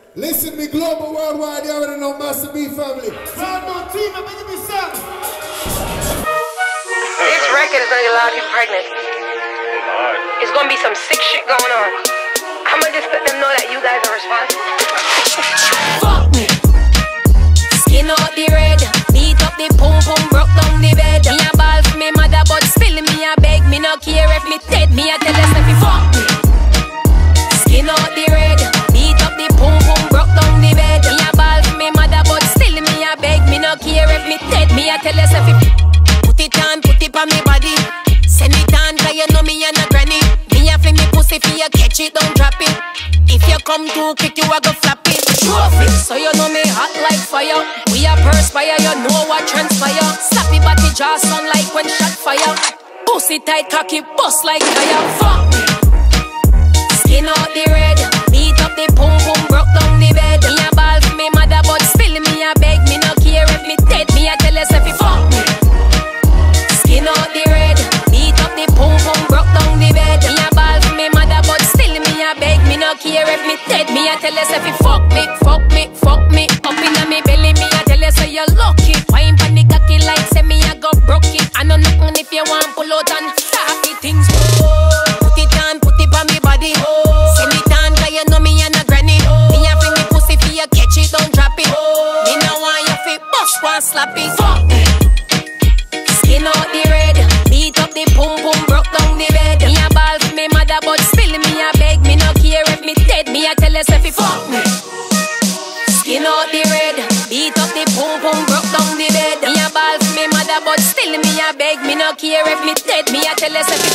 Listen, me global worldwide, you already know Master B family. Proud team, I'm making me sound. This record is gonna get a lot of people pregnant. It's gonna be some sick shit going on. I'ma just let them know that you guys are responsible. Fuck me. Skin out the red, beat up the pum pum, broke down the bed. Me a ball for me mother, but still me a beg. Me no care if me dead, me a tell us if you fuck me. Skin out the red, beat up the pum pum, broke down the bed. Me a ball for me mother, but still me a beg. Me no care if me dead, me a tell us if you put it on me body. Send it on, cause you know me and a granny. Me a fi me pussy fi you catch it, don't drop it. If you come too quick, you a go flap it. Trophy, so you know me hot like fire. We a perspire, you know what transpire. Slappy body jaw sound like when shot fire. Pussy tight, cocky, bust like tire. Fuck me. Skin out the red, beat up the pum pum, broke down the bed. Me a ball for me mother, but still me a beg. Me no care if me dead, me a tell us if you fuck me. Skin out the red, beat up the pum pum, broke down the bed. Me a ball for me mother, but still me a beg. Me no care if me dead, me a tell us if you fuck me, fuck me, fuck me. Up inna me belly, me a tell us say you lucky. Wine pon the cocky like say me a go broke it. I know nothing if you want pull out and start the things. Put it on me body. Send it on, cause you know me and a granny. Me a fi me pussy fi you catch it, don't drop it. Me no want you fi bust one slap it. Fuck me. Skin out the red, beat up the pum pum, broke down the bed. Me a ball for me mother, but still me a beg. Me no care if me dead, me a tell us if you fuck me. Skin out the red, beat up the pum pum, broke down the bed. Me a ball for me mother, but still me a beg. Me no care if me dead, me a tell us if you